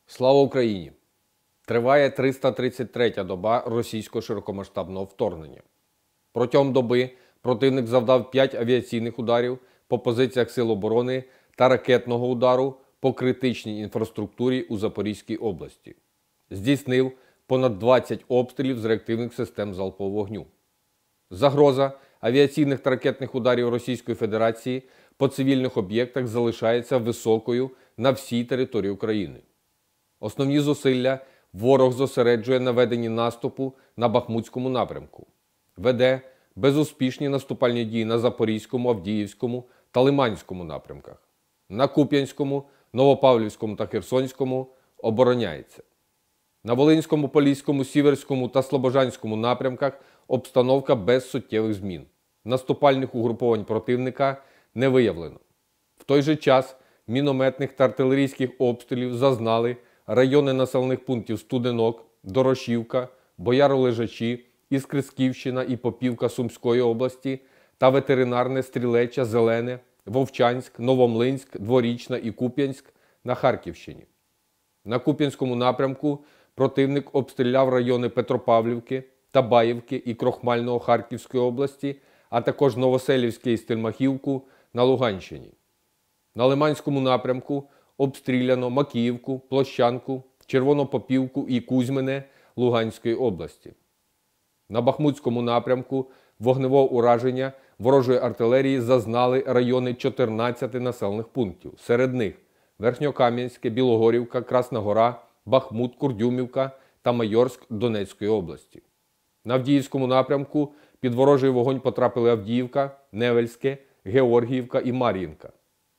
Слава Україні! Триває 333-я доба російського широкомасштабного вторгнення. Протягом доби противник завдав 5 авіаційних ударів по позиціях Сил оборони та ракетного удару по критичній інфраструктурі у Запорізькій області. Здійснив понад 20 обстрілів з реактивних систем залпового вогню. Загроза авіаційних та ракетних ударів Російської Федерації по цивільних об'єктах залишається високою на всій території України. Основні зусилля ворог зосереджує на веденні наступу на Бахмутському напрямку. Веде безуспішні наступальні дії на Запорізькому, Авдіївському та Лиманському напрямках. На Куп'янському, Новопавлівському та Херсонському обороняється. На Волинському, Поліському, Сіверському та Слобожанському напрямках обстановка без суттєвих змін. Наступальних угруповань противника не виявлено. В той же час мінометних та артилерійських обстрілів зазнали райони населених пунктів Студенок, Дорошівка, Бояро-Лежачі, Іскрисківщина і Попівка Сумської області та ветеринарне Стрілеча, Зелене, Вовчанськ, Новомлинськ, Дворічна і Куп'янськ на Харківщині. На Куп'янському напрямку противник обстріляв райони Петропавлівки, Табаївки і Крохмального Харківської області, а також Новоселівське і Стельмахівку на Луганщині. На Лиманському напрямку обстріляно Макіївку, Площанку, Червонопопівку і Кузьмине Луганської області. На Бахмутському напрямку вогневого ураження ворожої артилерії зазнали райони 14 населених пунктів. Серед них Верхньокам'янське, Білогорівка, Красна Гора, Бахмут, Курдюмівка та Майорськ Донецької області. На Авдіївському напрямку під ворожий вогонь потрапили Авдіївка, Невельське, Георгіївка і Мар'їнка.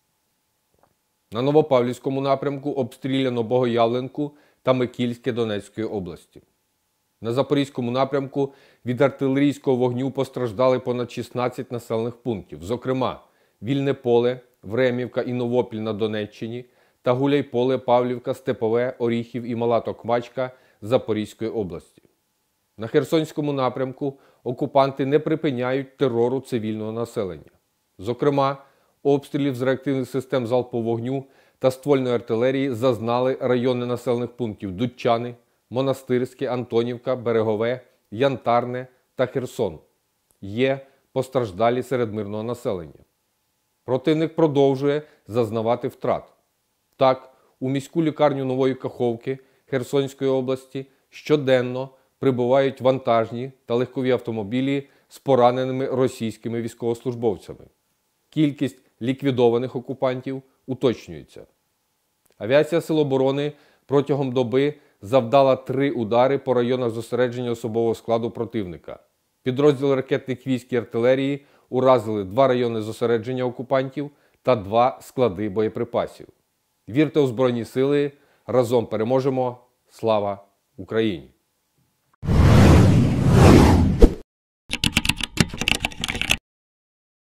На Новопавлівському напрямку обстріляно Богоявленку та Микільське Донецької області. На Запорізькому напрямку від артилерійського вогню постраждали понад 16 населених пунктів, зокрема Вільне Поле, Времівка і Новопіль на Донеччині та Гуляйполе, Павлівка, Степове, Оріхів і Мала Токмачка Запорізької області. На Херсонському напрямку окупанти не припиняють терору цивільного населення. Зокрема, обстрілів з реактивних систем залпового вогню та ствольної артилерії зазнали райони населених пунктів Дудчани, Монастирське, Антонівка, Берегове, Янтарне та Херсон. Є постраждалі серед мирного населення. Противник продовжує зазнавати втрат. Так, у міську лікарню Нової Каховки Херсонської області щоденно прибувають вантажні та легкові автомобілі з пораненими російськими військовослужбовцями. Кількість ліквідованих окупантів уточнюється. Авіація Сил оборони протягом доби завдала 3 удари по районах зосередження особового складу противника. Підрозділи ракетних військ і артилерії уразили 2 райони зосередження окупантів та 2 склади боєприпасів. Вірте у Збройні Сили, разом переможемо! Слава Україні!